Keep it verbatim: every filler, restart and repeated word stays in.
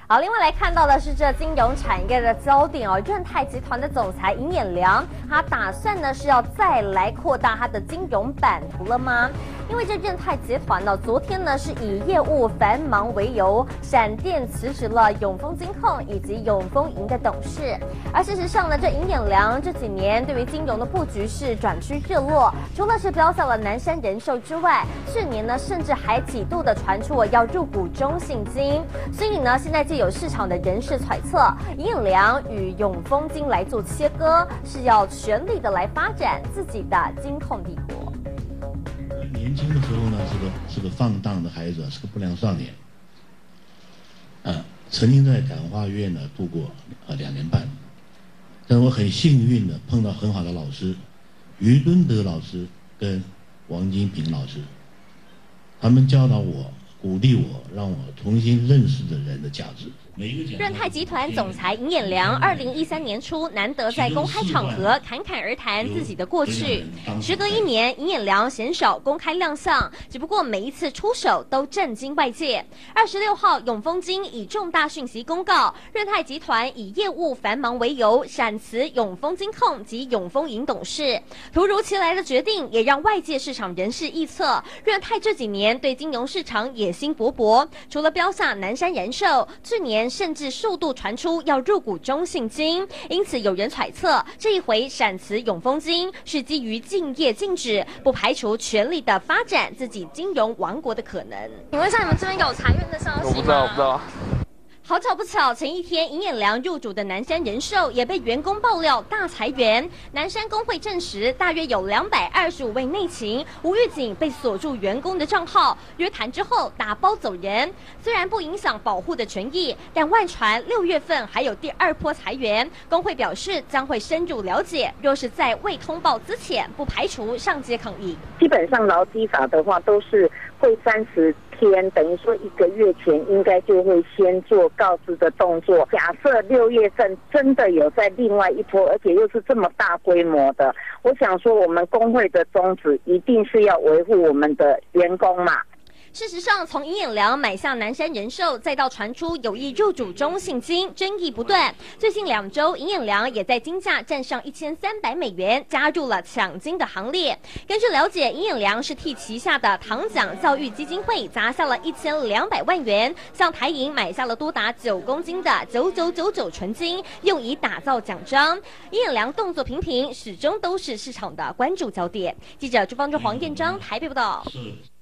好，另外来看到的是这金融产业的焦点哦，润泰集团的总裁尹衍梁，他打算呢是要再来扩大他的金融版图了吗？因为这润泰集团呢，昨天呢是以业务繁忙为由，闪电辞职了永丰金控以及永丰银的董事。而事实上呢，这尹衍梁这几年对于金融的布局是转趋热络，除了是标下了南山人寿之外，去年呢甚至还几度的传出要入股中信金。所以呢，现在就有市场的人士揣测，尹衍梁与永丰金来做切割，是要全力的来发展自己的金控帝国。 年轻的时候呢，是个是个放荡的孩子，是个不良少年。啊，曾经在感化院呢度过呃两年半，但我很幸运的碰到很好的老师，于敦德老师跟王金平老师，他们教导我。鼓励我，让我重新认识的人的价值。 润泰集团总裁尹衍梁，二零一三年初难得在公开场合侃侃而谈自己的过去。时隔一年，尹衍梁鲜少公开亮相，只不过每一次出手都震惊外界。二十六号，永丰金以重大讯息公告，润泰集团以业务繁忙为由，闪辞永丰金控及永丰银董事。突如其来的决定，也让外界市场人士臆测，润泰这几年对金融市场野心勃勃，除了标下南山人寿，去年甚至数度传出要入股中信金，因此有人揣测，这一回闪辞永丰金是基于竞业禁止，不排除全力的发展自己金融王国的可能。请问一下，你们这边有裁员的消息吗？ 我不知道，我不知道。 好巧不巧，前一天尹衍梁入主的南山人寿也被员工爆料大裁员。南山工会证实，大约有两百二十五位内勤无预警被锁住员工的账号，约谈之后打包走人。虽然不影响保护的权益，但外传六月份还有第二波裁员。工会表示将会深入了解，若是在未通报之前，不排除上街抗议。 基本上劳基法的话都是会三十天，等于说一个月前应该就会先做告知的动作。假设六月份真的有在另外一波，而且又是这么大规模的，我想说我们工会的宗旨一定是要维护我们的员工嘛。 事实上，从尹衍梁买下南山人寿，再到传出有意入主中信金，争议不断。最近两周，尹衍梁也在金价站上一千三百美元，加入了抢金的行列。根据了解，尹衍梁是替旗下的唐奖教育基金会砸下了一千两百万元，向台银买下了多达九公斤的九九九九纯金，用以打造奖章。尹衍梁动作频频，始终都是市场的关注焦点。记者朱方志、黄彦章台北报道。 是。